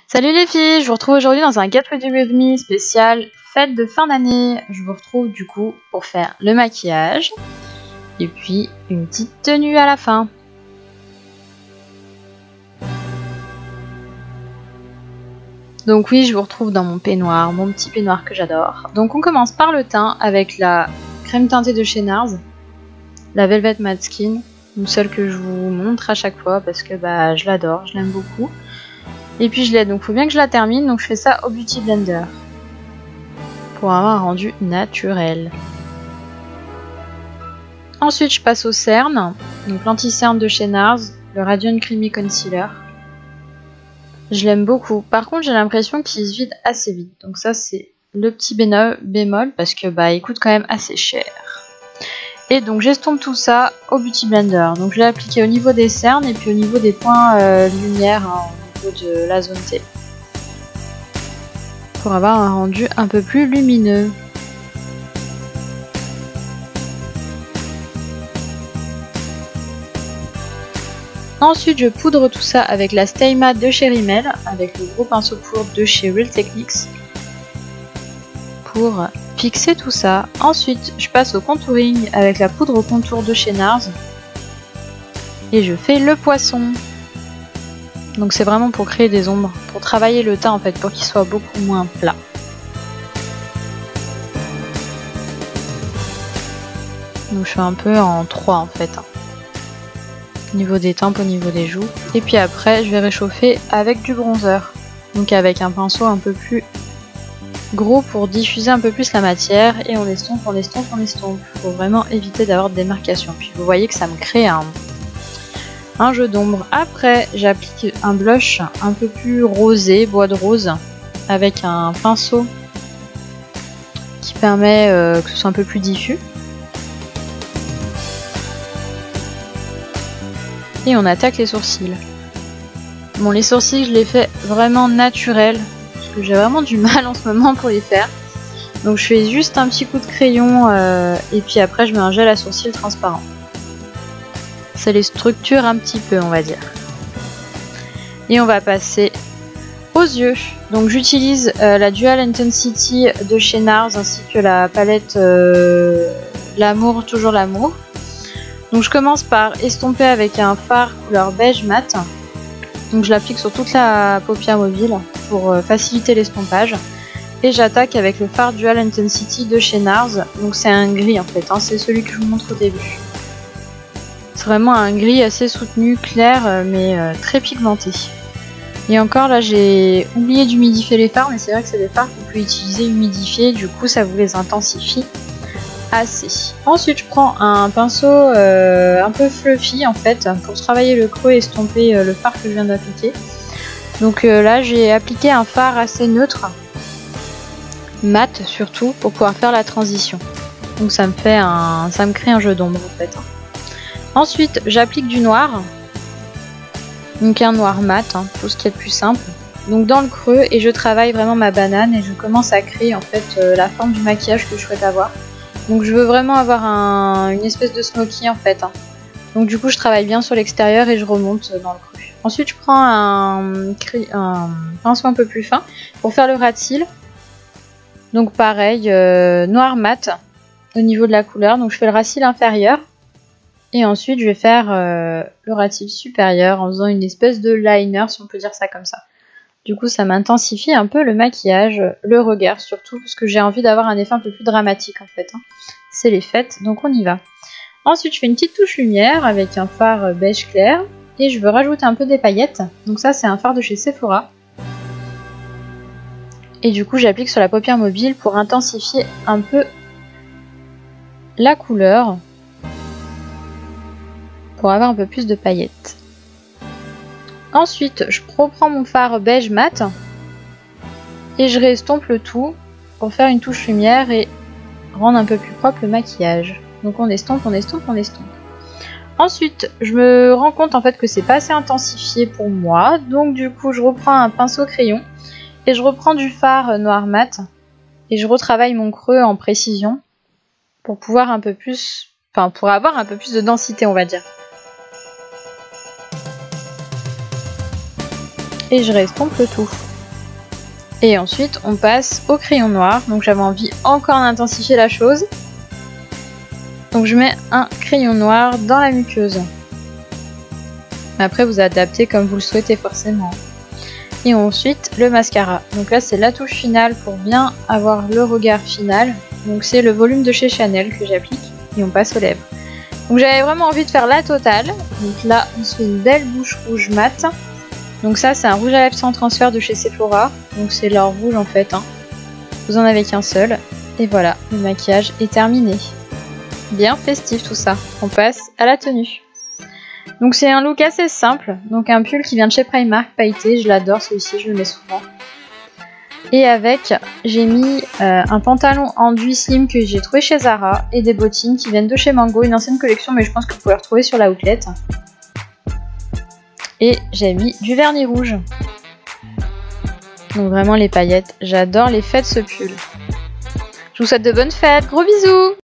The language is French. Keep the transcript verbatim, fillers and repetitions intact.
Salut les filles, je vous retrouve aujourd'hui dans un Get Ready With Me spécial fête de fin d'année. Je vous retrouve du coup pour faire le maquillage et puis une petite tenue à la fin. Donc oui, je vous retrouve dans mon peignoir, mon petit peignoir que j'adore. Donc on commence par le teint avec la crème teintée de chez Nars, la Velvet Matte Skin, une seule que je vous montre à chaque fois parce que bah je l'adore, je l'aime beaucoup. Et puis je l'aide, donc il faut bien que je la termine, donc je fais ça au Beauty Blender pour avoir un rendu naturel. Ensuite je passe au cerne, donc l'anti-cerne de chez Nars, le Radiant Creamy Concealer. Je l'aime beaucoup, par contre j'ai l'impression qu'il se vide assez vite, donc ça c'est le petit bémol parce que bah il coûte quand même assez cher. Et donc j'estompe tout ça au Beauty Blender, donc je l'ai appliqué au niveau des cernes et puis au niveau des points euh, lumière, hein, de la zone T pour avoir un rendu un peu plus lumineux. Ensuite je poudre tout ça avec la Stay Matte de chez Rimmel avec le gros pinceau poudre de chez Real Techniques pour fixer tout ça. Ensuite je passe au contouring avec la poudre au contour de chez Nars et je fais le poisson. Donc c'est vraiment pour créer des ombres, pour travailler le teint en fait, pour qu'il soit beaucoup moins plat. Donc je fais un peu en trois en fait. Hein. Au niveau des tempes, au niveau des joues. Et puis après je vais réchauffer avec du bronzer. Donc avec un pinceau un peu plus gros pour diffuser un peu plus la matière. Et on estompe, on estompe, on estompe. Faut vraiment éviter d'avoir de démarcation. Puis vous voyez que ça me crée un... un jeu d'ombre. Après j'applique un blush un peu plus rosé, bois de rose, avec un pinceau qui permet euh, que ce soit un peu plus diffus. Et on attaque les sourcils. Bon, les sourcils je les fais vraiment naturels parce que j'ai vraiment du mal en ce moment pour les faire. Donc je fais juste un petit coup de crayon euh, et puis après je mets un gel à sourcils transparent. Ça les structure un petit peu, on va dire. Et on va passer aux yeux. Donc j'utilise euh, la Dual Intensity de chez Nars ainsi que la palette euh, L'amour, toujours l'amour. Donc je commence par estomper avec un fard couleur beige mat. Donc je l'applique sur toute la paupière mobile pour euh, faciliter l'estompage. Et j'attaque avec le fard Dual Intensity de chez Nars. Donc c'est un gris en fait, hein, c'est celui que je vous montre au début. C'est vraiment un gris assez soutenu, clair, mais euh, très pigmenté. Et encore là, j'ai oublié d'humidifier les fards, mais c'est vrai que c'est des fards que vous pouvez utiliser humidifiés, du coup ça vous les intensifie assez. Ensuite, je prends un pinceau euh, un peu fluffy en fait, pour travailler le creux et estomper euh, le fard que je viens d'appliquer. Donc euh, là, j'ai appliqué un fard assez neutre, mat surtout, pour pouvoir faire la transition. Donc ça me fait un, ça me crée un jeu d'ombre en fait. Ensuite, j'applique du noir, donc un noir mat, hein, tout ce qui est de plus simple. Donc dans le creux, et je travaille vraiment ma banane et je commence à créer en fait euh, la forme du maquillage que je souhaite avoir. Donc je veux vraiment avoir un, une espèce de smoky en fait. Hein. Donc du coup, je travaille bien sur l'extérieur et je remonte dans le creux. Ensuite, je prends un, un pinceau un peu plus fin pour faire le ras de cils. Donc pareil, euh, noir mat au niveau de la couleur. Donc je fais le ras de cils inférieur. Et ensuite, je vais faire euh, le ras de cils supérieur en faisant une espèce de liner, si on peut dire ça comme ça. Du coup, ça m'intensifie un peu le maquillage, le regard surtout, parce que j'ai envie d'avoir un effet un peu plus dramatique en fait. Hein. C'est les fêtes, donc on y va. Ensuite, je fais une petite touche lumière avec un fard beige clair. Et je veux rajouter un peu des paillettes. Donc ça, c'est un fard de chez Sephora. Et du coup, j'applique sur la paupière mobile pour intensifier un peu la couleur. Pour avoir un peu plus de paillettes. Ensuite, je reprends mon fard beige mat et je réestompe le tout pour faire une touche lumière et rendre un peu plus propre le maquillage. Donc on estompe, on estompe, on estompe. Ensuite, je me rends compte en fait que c'est pas assez intensifié pour moi, donc du coup je reprends un pinceau crayon et je reprends du fard noir mat et je retravaille mon creux en précision pour pouvoir un peu plus, enfin pour avoir un peu plus de densité, on va dire. Et je restompe le tout. Et ensuite on passe au crayon noir, donc j'avais envie encore d'intensifier la chose. Donc je mets un crayon noir dans la muqueuse. Après vous adaptez comme vous le souhaitez forcément. Et ensuite le mascara. Donc là c'est la touche finale pour bien avoir le regard final. Donc c'est le volume de chez Chanel que j'applique et on passe aux lèvres. Donc j'avais vraiment envie de faire la totale. Donc là on se fait une belle bouche rouge mat. Donc ça c'est un rouge à lèvres sans transfert de chez Sephora. Donc c'est leur rouge en fait. Hein. Vous en avez qu'un seul. Et voilà, le maquillage est terminé. Bien festif tout ça. On passe à la tenue. Donc c'est un look assez simple. Donc un pull qui vient de chez Primark, pailleté. Je l'adore celui-ci, je le mets souvent. Et avec, j'ai mis euh, un pantalon enduit slim que j'ai trouvé chez Zara. Et des bottines qui viennent de chez Mango. Une ancienne collection mais je pense que vous pouvez le retrouver sur la outlet. Et j'ai mis du vernis rouge. Donc vraiment les paillettes, j'adore l'effet de ce pull. Je vous souhaite de bonnes fêtes, gros bisous!